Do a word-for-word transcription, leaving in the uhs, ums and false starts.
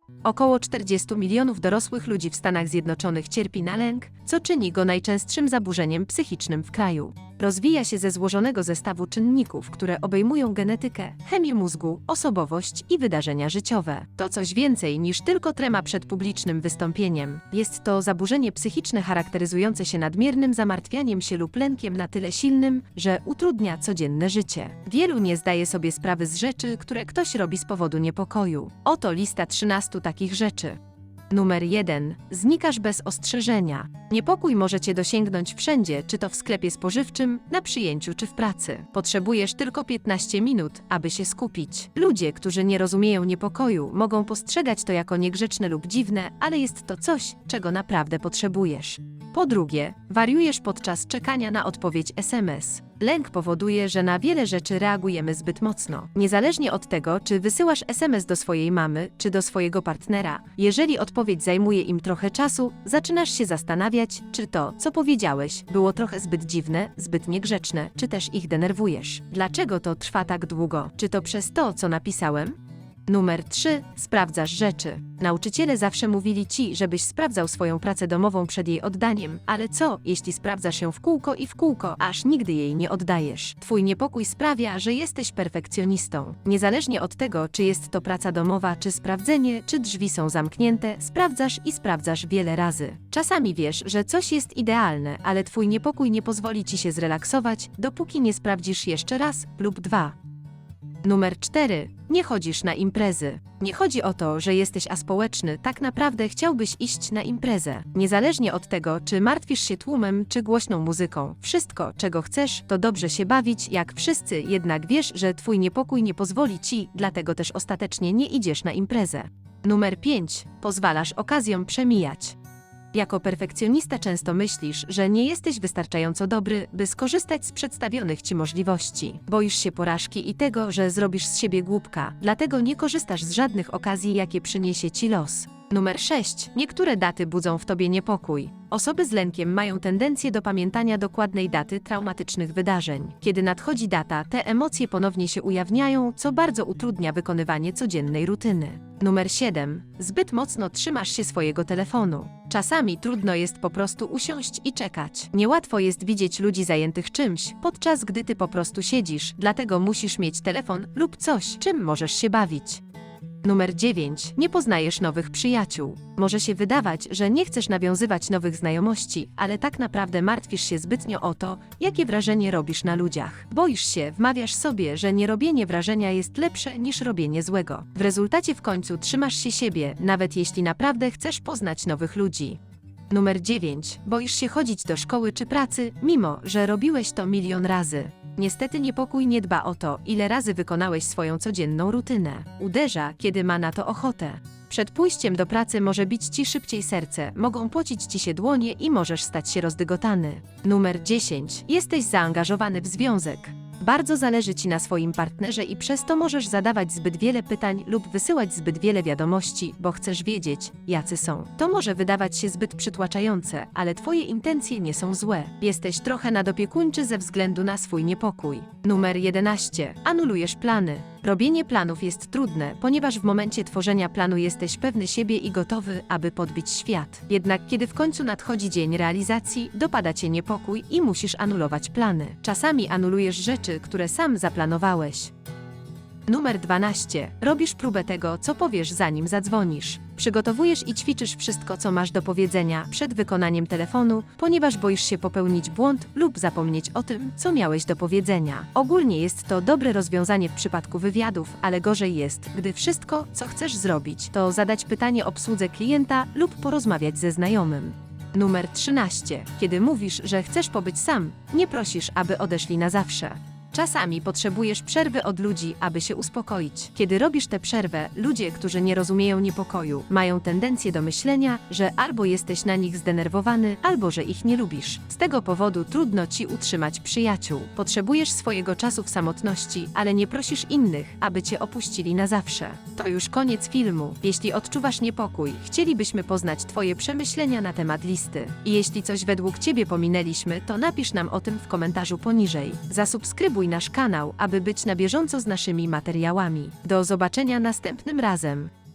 Około czterdziestu milionów dorosłych ludzi w Stanach Zjednoczonych cierpi na lęk, co czyni go najczęstszym zaburzeniem psychicznym w kraju. Rozwija się ze złożonego zestawu czynników, które obejmują genetykę, chemię mózgu, osobowość i wydarzenia życiowe. To coś więcej niż tylko trema przed publicznym wystąpieniem. Jest to zaburzenie psychiczne charakteryzujące się nadmiernym zamartwianiem się lub lękiem na tyle silnym, że utrudnia codzienne życie. Wielu nie zdaje sobie sprawy z rzeczy, które ktoś robi z powodu niepokoju. Oto lista trzynastu takich rzeczy. Numer jeden. Znikasz bez ostrzeżenia. Niepokój może cię dosięgnąć wszędzie, czy to w sklepie spożywczym, na przyjęciu czy w pracy. Potrzebujesz tylko piętnaście minut, aby się skupić. Ludzie, którzy nie rozumieją niepokoju, mogą postrzegać to jako niegrzeczne lub dziwne, ale jest to coś, czego naprawdę potrzebujesz. Po drugie, wariujesz podczas czekania na odpowiedź es em es. Lęk powoduje, że na wiele rzeczy reagujemy zbyt mocno. Niezależnie od tego, czy wysyłasz es em es do swojej mamy, czy do swojego partnera, jeżeli odpowiedź zajmuje im trochę czasu, zaczynasz się zastanawiać, czy to, co powiedziałeś, było trochę zbyt dziwne, zbyt niegrzeczne, czy też ich denerwujesz. Dlaczego to trwa tak długo? Czy to przez to, co napisałem? Numer trzy. Sprawdzasz rzeczy. Nauczyciele zawsze mówili ci, żebyś sprawdzał swoją pracę domową przed jej oddaniem, ale co, jeśli sprawdzasz ją w kółko i w kółko, aż nigdy jej nie oddajesz? Twój niepokój sprawia, że jesteś perfekcjonistą. Niezależnie od tego, czy jest to praca domowa, czy sprawdzenie, czy drzwi są zamknięte, sprawdzasz i sprawdzasz wiele razy. Czasami wiesz, że coś jest idealne, ale twój niepokój nie pozwoli ci się zrelaksować, dopóki nie sprawdzisz jeszcze raz lub dwa. Numer cztery. Nie chodzisz na imprezy. Nie chodzi o to, że jesteś aspołeczny, tak naprawdę chciałbyś iść na imprezę. Niezależnie od tego, czy martwisz się tłumem, czy głośną muzyką. Wszystko, czego chcesz, to dobrze się bawić, jak wszyscy, jednak wiesz, że twój niepokój nie pozwoli ci, dlatego też ostatecznie nie idziesz na imprezę. Numer pięć. Pozwalasz okazjom przemijać. Jako perfekcjonista często myślisz, że nie jesteś wystarczająco dobry, by skorzystać z przedstawionych ci możliwości. Boisz się porażki i tego, że zrobisz z siebie głupka, dlatego nie korzystasz z żadnych okazji, jakie przyniesie ci los. Numer sześć. Niektóre daty budzą w tobie niepokój. Osoby z lękiem mają tendencję do pamiętania dokładnej daty traumatycznych wydarzeń. Kiedy nadchodzi data, te emocje ponownie się ujawniają, co bardzo utrudnia wykonywanie codziennej rutyny. Numer siedem. Zbyt mocno trzymasz się swojego telefonu. Czasami trudno jest po prostu usiąść i czekać. Niełatwo jest widzieć ludzi zajętych czymś, podczas gdy ty po prostu siedzisz, dlatego musisz mieć telefon lub coś, czym możesz się bawić. Numer dziewięć. Nie poznajesz nowych przyjaciół. Może się wydawać, że nie chcesz nawiązywać nowych znajomości, ale tak naprawdę martwisz się zbytnio o to, jakie wrażenie robisz na ludziach. Boisz się, wmawiasz sobie, że nierobienie wrażenia jest lepsze niż robienie złego. W rezultacie w końcu trzymasz się siebie, nawet jeśli naprawdę chcesz poznać nowych ludzi. Numer dziewięć. Boisz się chodzić do szkoły czy pracy, mimo że robiłeś to milion razy. Niestety niepokój nie dba o to, ile razy wykonałeś swoją codzienną rutynę. Uderza, kiedy ma na to ochotę. Przed pójściem do pracy może bić ci szybciej serce, mogą pocić ci się dłonie i możesz stać się rozdygotany. Numer dziesięć. Jesteś zaangażowany w związek. Bardzo zależy ci na swoim partnerze i przez to możesz zadawać zbyt wiele pytań lub wysyłać zbyt wiele wiadomości, bo chcesz wiedzieć, jacy są. To może wydawać się zbyt przytłaczające, ale twoje intencje nie są złe. Jesteś trochę nadopiekuńczy ze względu na swój niepokój. Numer jedenaście. Anulujesz plany. Robienie planów jest trudne, ponieważ w momencie tworzenia planu jesteś pewny siebie i gotowy, aby podbić świat. Jednak kiedy w końcu nadchodzi dzień realizacji, dopada cię niepokój i musisz anulować plany. Czasami anulujesz rzeczy, które sam zaplanowałeś. Numer dwanaście. Robisz próbę tego, co powiesz, zanim zadzwonisz. Przygotowujesz i ćwiczysz wszystko, co masz do powiedzenia przed wykonaniem telefonu, ponieważ boisz się popełnić błąd lub zapomnieć o tym, co miałeś do powiedzenia. Ogólnie jest to dobre rozwiązanie w przypadku wywiadów, ale gorzej jest, gdy wszystko, co chcesz zrobić, to zadać pytanie obsłudze klienta lub porozmawiać ze znajomym. Numer trzynaście. Kiedy mówisz, że chcesz pobyć sam, nie prosisz, aby odeszli na zawsze. Czasami potrzebujesz przerwy od ludzi, aby się uspokoić. Kiedy robisz tę przerwę, ludzie, którzy nie rozumieją niepokoju, mają tendencję do myślenia, że albo jesteś na nich zdenerwowany, albo że ich nie lubisz. Z tego powodu trudno ci utrzymać przyjaciół. Potrzebujesz swojego czasu w samotności, ale nie prosisz innych, aby cię opuścili na zawsze. To już koniec filmu. Jeśli odczuwasz niepokój, chcielibyśmy poznać twoje przemyślenia na temat listy. I jeśli coś według ciebie pominęliśmy, to napisz nam o tym w komentarzu poniżej. Zasubskrybuj nasz kanał, aby być na bieżąco z naszymi materiałami. Do zobaczenia następnym razem.